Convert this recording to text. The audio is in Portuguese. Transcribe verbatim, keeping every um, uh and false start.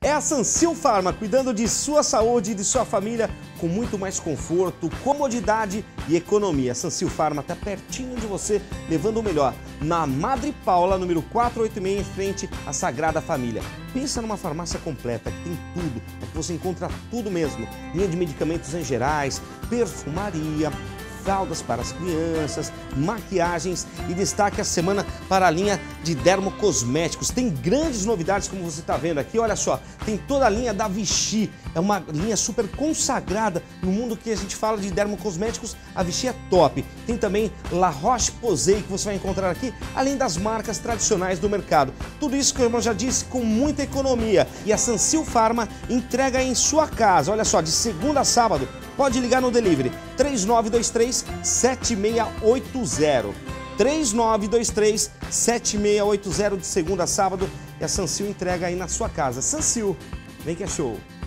É a Sancil Pharma, cuidando de sua saúde e de sua família com muito mais conforto, comodidade e economia. A Sancil Pharma está pertinho de você, levando o melhor. Na Madre Paula, número quatrocentos e oitenta e seis, em frente à Sagrada Família. Pensa numa farmácia completa, que tem tudo, aqui você encontra tudo mesmo. Linha de medicamentos em gerais, perfumaria, fraldas para as crianças, maquiagens e destaque a semana para a linha de dermocosméticos. Tem grandes novidades, como você está vendo aqui, olha só, tem toda a linha da Vichy, é uma linha super consagrada no mundo que a gente fala de dermocosméticos, a Vichy é top. Tem também La Roche-Posay, que você vai encontrar aqui, além das marcas tradicionais do mercado. Tudo isso, como eu já disse, com muita economia. E a Sancil Pharma entrega em sua casa, olha só, de segunda a sábado. Pode ligar no delivery três nove dois três, sete seis oito zero. três nove dois três, sete seis oito zero de segunda a sábado e a Sancil entrega aí na sua casa. Sancil, vem que é show!